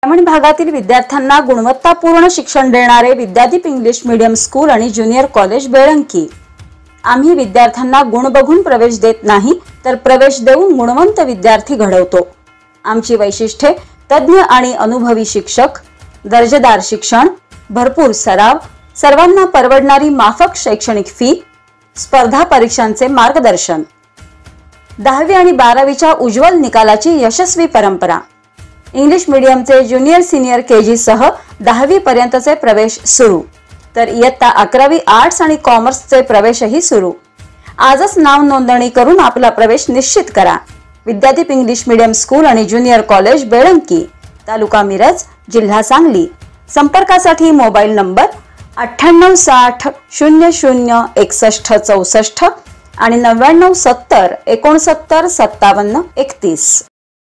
ग्रामीण भागातील विद्यार्थ्यांना गुणवत्तापूर्ण शिक्षण देणारे विद्यादीप इंग्लिश मीडियम स्कूल आणि ज्युनियर कॉलेज बेळंकी। आम्ही विद्यार्थ्यांना गुण बघून प्रवेश देत नाही तर प्रवेश देऊन गुणवंत विद्यार्थी घडवतो। आमची वैशिष्ट्ये तज्ञ आणि अनुभवी शिक्षक, दर्जेदार शिक्षण, भरपूर सराव, सर्वांना परवडणारी माफक शैक्षणिक फी, स्पर्धा परीक्षांचे मार्गदर्शन, 10वी आणि 12वीच्या उज्ज्वल निकालाची यशस्वी परंपरा। इंग्लिश मीडियमचे ज्युनियर सीनियर केजी सह 10वी पर्यंतचे प्रवेश सुरू, तर इयत्ता 11वी आर्ट्स आणि कॉमर्सचे प्रवेशही सुरू। आजच नाव नोंदणी करून आपला प्रवेश निश्चित करा। विद्यादीप इंग्लिश मीडियम स्कूल आणि ज्युनियर कॉलेज बेळंकी, तालुका मिरज, जिल्हा सांगली। संपर्कासाठी मोबाईल नंबर 9860 00 61 64 आणि 99 70 69 57 31।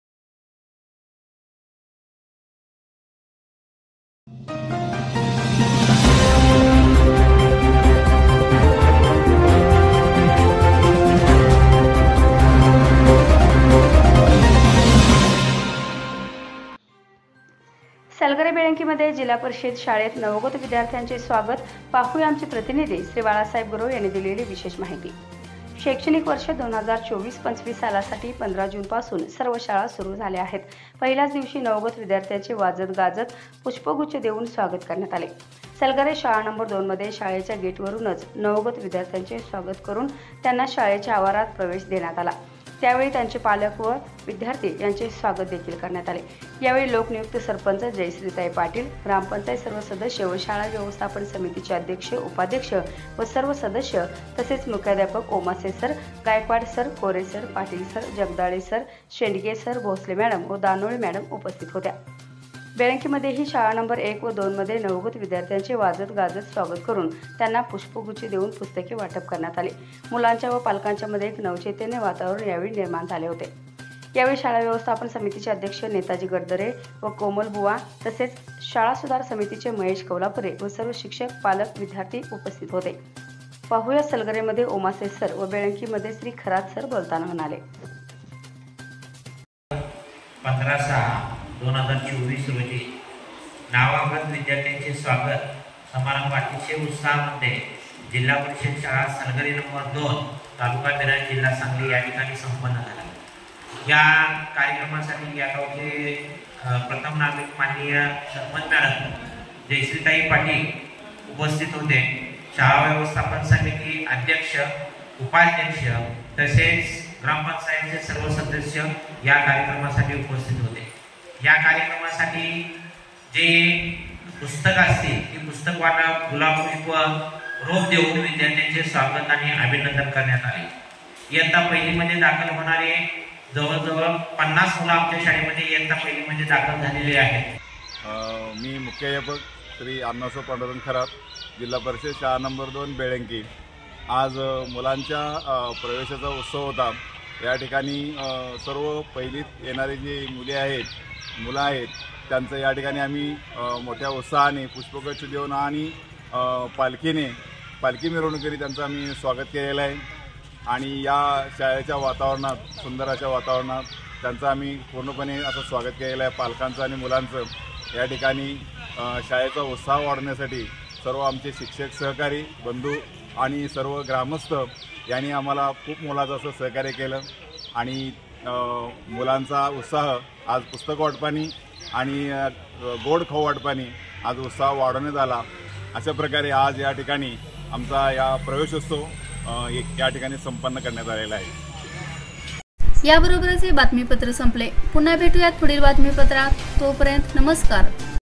सलगरे बेळंकीमध्ये जिल्हा परिषद शाळेत नवोगत विद्यार्थ्यांचे स्वागत। पाहूया आमचे प्रतिनिधी श्री बाळासाहेब गुरव यांनी दिलेली विशेष माहिती। शैक्षणिक वर्ष 2024-25 सालासाठी 15 जून पासून सर्व शाळा सुरू झाल्या आहेत। पहिल्याच दिवशी नवोगत विद्यार्थ्यांचे वाजत गाजत पुष्पगुच्छ देऊन स्वागत करण्यात आले। सलगरे शाळा नंबर 2 मध्ये शाळेच्या गेटवरूनच नवोगत विद्यार्थ्यांचे स्वागत करून त्यांना शाळेच्या आवारात प्रवेश देण्यात आला। त्यावेळी त्यांचे पालक व विद्यार्थी यांचे स्वागत देखील करण्यात आले। यावेळी लोकनियुक्त सरपंच जयश्रीताई पाटील, ग्रामपंचायत सर्व सदस्य व शाळा व्यवस्थापन समितीचे अध्यक्ष, उपाध्यक्ष व सर्व सदस्य तसेच मुख्याध्यापक Omase sir, Gaikwad sir, Kore sir, Patil sir, Jagdale sir, Shendge sir, Bhosale madam व दानोळे मॅडम उपस्थित होत्या। बेळंकीमध्येही शाळा नंबर 1 व 2 मध्ये नवोगत विद्यार्थ्यांचे वाजत गाजत स्वागत करून त्यांना पुष्पगुच्छ देऊन पुस्तके वाटप करण्यात आले। मुलांच्या व पालकांच्या मध्ये एक नवचैतन्य वातावरण यावेळी निर्माण झाले होते। यावेळी शाळा व्यवस्थापन समितीचे अध्यक्ष नेताजी गडदरे व कोमल बुवा तसेच शाळा सुधार समितीचे महेश कौलापुरे व सर्व शिक्षक, पालक, विद्यार्थी उपस्थित होते। पाहूया सलगरेमध्ये ओमासे सर व बेळंकीमध्ये श्री खरात सर बोलताना म्हणाले। 15/6/2024 रोजी नावागत विद्यार्थ्यांचे स्वागत समारंभ अतिशय उत्साहामध्ये जिल्हा परिषद शाळा सलगरे नंबर 2 तालुका मिरज जिल्हा सांगली या ठिकाणी संपन्न झाला। या कार्यक्रमासाठी या गावचे प्रथम नागरिक माननीय सरपंच मॅडम जयश्रीताई पाटील उपस्थित होते। शाळा व्यवस्थापन समिती अध्यक्ष, उपाध्यक्ष तसेच ग्रामपंचायतचे सर्व सदस्य या कार्यक्रमासाठी उपस्थित होते। या कार्यक्रमासाठी जे पुस्तक असतील ती पुस्तक वाटप, गुलाबपुष्प, रोप देऊन विद्यार्थ्यांचे स्वागत आणि अभिनंदन करण्यात आले। इयत्ता पहिलीमध्ये दाखल होणारे जवळजवळ 50 मुलं आमच्या शाळेमध्ये इयत्ता पहिलीमध्ये दाखल झालेले आहेत। मी मुख्याध्यापक श्री अण्णासाहेब पांडुरंग खरात, जिल्हा परिषद शाळा नंबर 2 बेळंकी। आज मुलांच्या प्रवेशाचा उत्सव होता। या ठिकाणी सर्व पहिलीत येणारे जे मुलं आहेत त्यांचं या ठिकाणी आम्ही मोठ्या उत्साहाने पुष्पगुच्छ देऊन आणि पालखी मिरवणुकीने त्यांचं आम्ही स्वागत केलेलं आहे। आणि या शाळेच्या वातावरणात, सुंदर अशा वातावरणात त्यांचं आम्ही पूर्णपणे असं स्वागत केलेलं आहे। पालकांचं आणि मुलांचं या ठिकाणी शाळेचा उत्साह वाढवण्यासाठी सर्व आमचे शिक्षक, सहकारी, बंधू आणि सर्व ग्रामस्थ यांनी आम्हाला खूप मोलाचं असं सहकार्य केलं। आणि मुलांचा उत्साह आज पुस्तक वाटपानी आणि गोड खाऊ वाटपानी आज उत्साह वाढवण्यात आला। अशा प्रकारे आज या ठिकाणी आमचा या प्रवेशोत्सव या ठिकाणी संपन्न करण्यात आलेला आहे। याबरोबरच हे बातमीपत्र संपले। पुन्हा भेटूयात पुढील बातमीपत्रात। तोपर्यंत नमस्कार।